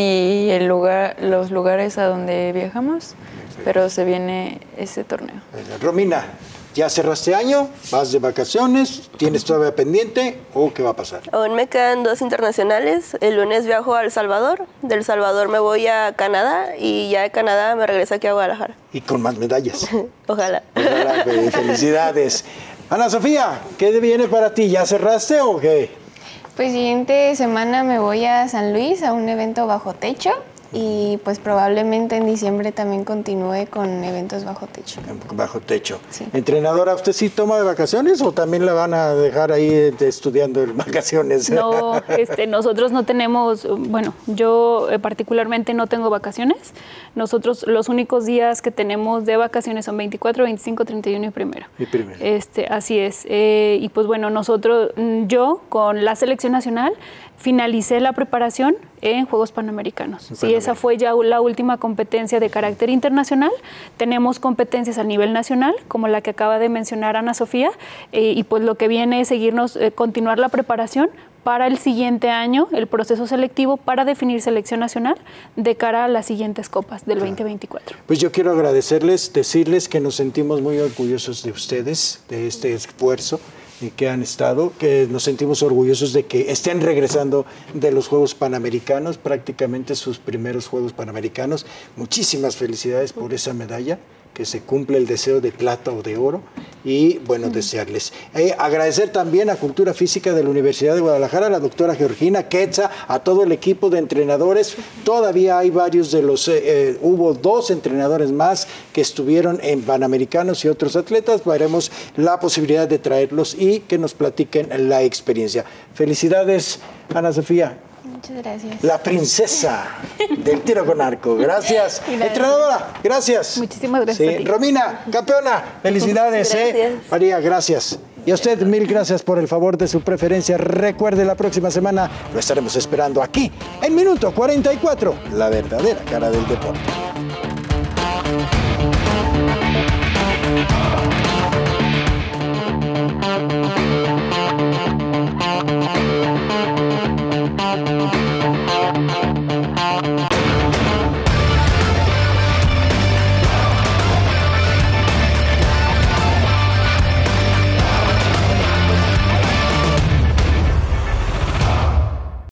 [SPEAKER 5] ni el lugar, los lugares a donde viajamos, pero se viene ese torneo.
[SPEAKER 1] Romina, ¿ya cerraste año? ¿Vas de vacaciones? ¿Tienes todavía pendiente o qué va a pasar?
[SPEAKER 2] Aún me quedan dos internacionales. El lunes viajo a El Salvador. Del Salvador me voy a Canadá y ya de Canadá me regreso aquí a Guadalajara.
[SPEAKER 1] Y con más medallas.
[SPEAKER 2] Ojalá.
[SPEAKER 1] Ojalá. Felicidades. Ana Sofía, ¿qué viene para ti? ¿Ya cerraste o qué?
[SPEAKER 4] Pues siguiente semana me voy a San Luis a un evento bajo techo. Y pues probablemente en diciembre también continúe con eventos bajo techo.
[SPEAKER 1] Bajo techo.
[SPEAKER 4] Sí.
[SPEAKER 1] ¿Entrenadora, usted sí toma de vacaciones o también la van a dejar ahí estudiando en vacaciones?
[SPEAKER 3] No, este, nosotros no tenemos, bueno, yo eh, particularmente no tengo vacaciones. Nosotros los únicos días que tenemos de vacaciones son veinticuatro, veinticinco, treinta y uno y primero.
[SPEAKER 1] Y primero.
[SPEAKER 3] Este, así es. Eh, y pues bueno, nosotros, yo con la selección nacional finalicé la preparación en Juegos Panamericanos. Sí, esa fue ya la última competencia de carácter internacional. Tenemos competencias a nivel nacional, como la que acaba de mencionar Ana Sofía, eh, y pues lo que viene es seguirnos, eh, continuar la preparación para el siguiente año, el proceso selectivo para definir selección nacional de cara a las siguientes copas del veinte veinticuatro.
[SPEAKER 1] Pues yo quiero agradecerles, decirles que nos sentimos muy orgullosos de ustedes, de este esfuerzo que han estado, que nos sentimos orgullosos de que estén regresando de los Juegos Panamericanos, prácticamente sus primeros Juegos Panamericanos. Muchísimas felicidades por esa medalla, que se cumple el deseo de plata o de oro, y bueno, mm. desearles. Eh, agradecer también a Cultura Física de la Universidad de Guadalajara, a la doctora Georgina Quetza, a todo el equipo de entrenadores. Todavía hay varios de los, eh, eh, hubo dos entrenadores más que estuvieron en Panamericanos y otros atletas. Veremos la posibilidad de traerlos y que nos platiquen la experiencia. Felicidades, Ana Sofía.
[SPEAKER 4] Muchas gracias.
[SPEAKER 1] La princesa del tiro con arco. Gracias. Gracias. Entrenadora, gracias.
[SPEAKER 3] Muchísimas gracias.
[SPEAKER 1] Sí. Romina, campeona, felicidades.
[SPEAKER 2] Gracias.
[SPEAKER 1] ¿eh? María, gracias. Y a usted, mil gracias por el favor de su preferencia. Recuerde, la próxima semana lo estaremos esperando aquí, en Minuto cuarenta y cuatro, la verdadera cara del deporte.